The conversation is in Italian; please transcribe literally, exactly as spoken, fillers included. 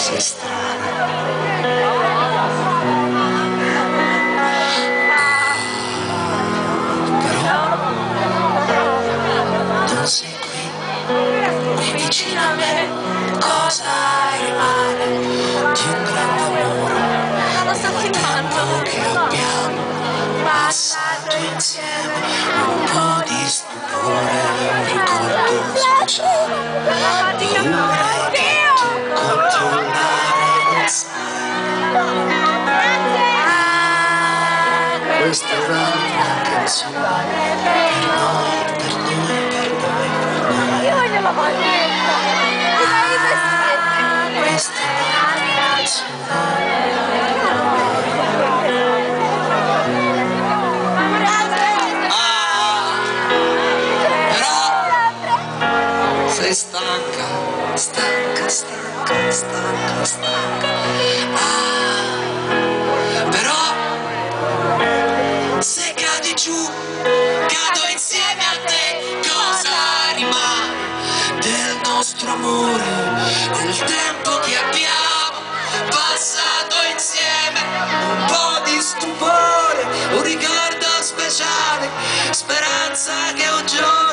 cose strane. Sei qui, qui vicino a me, cosa rimane di un grande amore, del tempo che abbiamo passato insieme, un po' di stupore, un ricordo speciale, vorrei che tu controllare non sai. Questa è la mia canzone, per noi, per noi, per noi. Io voglio la maglietta! Questa è la mia canzone. Ah, però sei stanca, stanca, stanca, stanca, stanca. Ah, però se cadi giù, cado insieme a te. Cosa rimane del nostro amore, del tempo che abbiamo passato insieme? Un po' di stupore, un ricordo speciale, speranza che un giorno